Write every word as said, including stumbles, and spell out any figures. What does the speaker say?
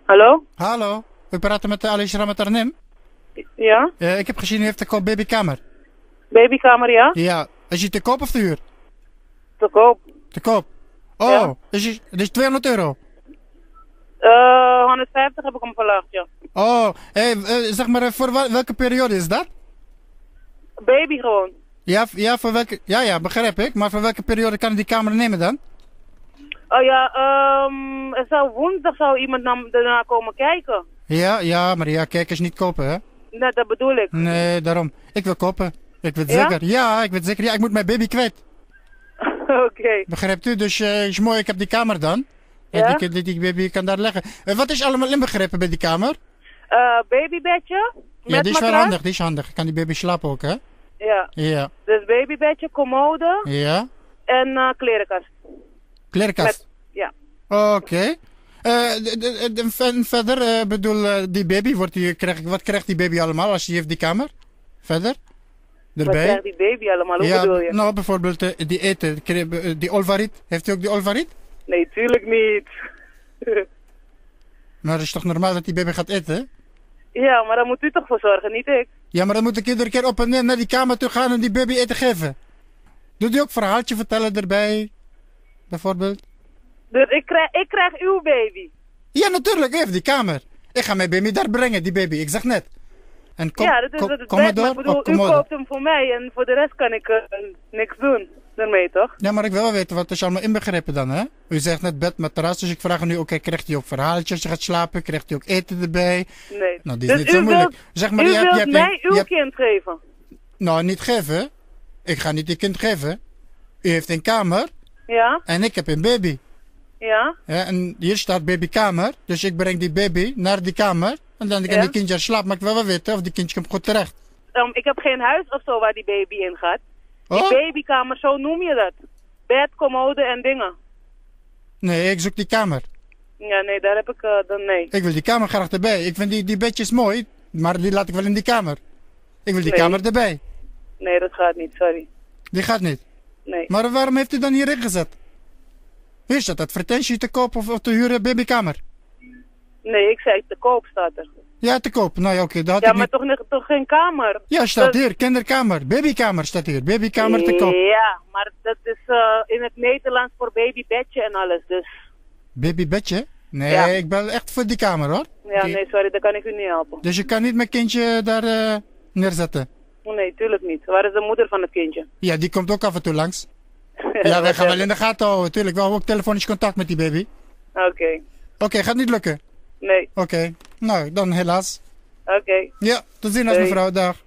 Hallo? Hallo, we praten met Alisra met Arnhem. Ja? Uh, ik heb gezien, u heeft te koop babykamer. Babykamer, ja? Ja, is die te koop of te huur? Te koop. Te koop. Oh, ja. is die, dat is tweehonderd euro? Uh, honderdvijftig heb ik hem verlaagd, ja. Oh, hey, uh, zeg maar, voor welke periode is dat? Baby gewoon. Ja, ja, voor welke, ja, ja, begrijp ik. Maar voor welke periode kan ik die kamer nemen dan? Oh ja, um, er zou woensdag zou iemand naar, daarna komen kijken. Ja, ja, maar ja, kijkers niet kopen, hè? Nee, dat bedoel ik. Nee, daarom. Ik wil kopen. Ik weet ja? zeker. Ja, ik weet zeker. Ja, ik moet mijn baby kwijt. Oké. Okay. Begrijpt u? Dus uh, is mooi, ik heb die kamer dan. Ja? Die, die, die baby kan daar leggen. Uh, wat is allemaal inbegrepen bij die kamer? Uh, babybedje. Ja, die is matras. wel handig, die is handig. Kan die baby slapen ook, hè? Ja. Ja. Dus babybedje, commode. Ja. En uh, klerenkast. Klerenkast? Met, ja. Oké. Okay. Uh, verder, uh, bedoel, uh, die baby, wordt die, krijg, wat krijgt die baby allemaal als die heeft die kamer? Verder? Erbij? Wat krijgt die baby allemaal? Hoe ja, bedoel je? Nou, bijvoorbeeld uh, die eten, die olvarit. Heeft u ook die olvarit? Nee, tuurlijk niet. Maar het is toch normaal dat die baby gaat eten? Ja, maar daar moet u toch voor zorgen, niet ik? Ja, maar dan moet ik iedere keer op en neer naar die kamer toe gaan en die baby eten geven. Doet u ook een verhaaltje vertellen erbij? Bijvoorbeeld? Dus ik krijg, ik krijg uw baby? Ja, natuurlijk, even die kamer. Ik ga mijn baby daar brengen, die baby, ik zeg net. En kom, ja, dat is kom, wat het kom werkt, door, maar ik bedoel, u koopt hem voor mij en voor de rest kan ik uh, niks doen. Daarmee toch? Ja, maar ik wil wel weten, wat is allemaal inbegrepen dan, hè? U zegt net bed, matras, dus ik vraag nu, oké, okay, krijgt hij ook verhaaltjes als je gaat slapen? Krijgt hij ook eten erbij? Nee. Nou, die is dus niet zo moeilijk. Wilt, zeg maar, u je hebt, wilt je hebt mij een, uw je hebt... kind geven? Nou, niet geven. Ik ga niet die kind geven. U heeft een kamer. Ja. En ik heb een baby. Ja. Ja, en hier staat babykamer. Dus ik breng die baby naar die kamer. En dan kan ja. die kindje slapen. Maar ik wil wel weten of die kindje komt goed terecht. Um, ik heb geen huis of zo waar die baby in gaat. Die oh? babykamer, zo noem je dat. Bed, commode en dingen. Nee, ik zoek die kamer. Ja, nee, daar heb ik uh, dan nee. Ik wil die kamer graag erbij. Ik vind die, die bedjes mooi, maar die laat ik wel in die kamer. Ik wil die nee. kamer erbij. Nee, dat gaat niet, sorry. Die gaat niet? Nee. Maar waarom heeft u dan hierin gezet? Hier staat advertentie te koop of, of te huren babykamer. Nee, ik zei te koop staat er. Ja, te koop. Nou ja, oké. Okay, ja, maar niet... toch, toch geen kamer? Ja, staat dat... hier. Kinderkamer. Babykamer staat hier. Babykamer te koop. Ja, maar dat is uh, in het Nederlands voor babybedje en alles, dus... Babybedje? Nee, ja. ik ben echt voor die kamer, hoor. Ja, die... nee, sorry, daar kan ik u niet helpen. Dus je kan niet mijn kindje daar uh, neerzetten? Nee, tuurlijk niet. Waar is de moeder van het kindje? Ja, die komt ook af en toe langs. Ja, wij gaan wel in de gaten houden, tuurlijk. We hebben ook telefonisch contact met die baby. Oké. Okay. Oké, okay, gaat niet lukken? Nee. Oké, okay. Nou, dan helaas. Oké. Okay. Ja, tot ziens mevrouw, dag.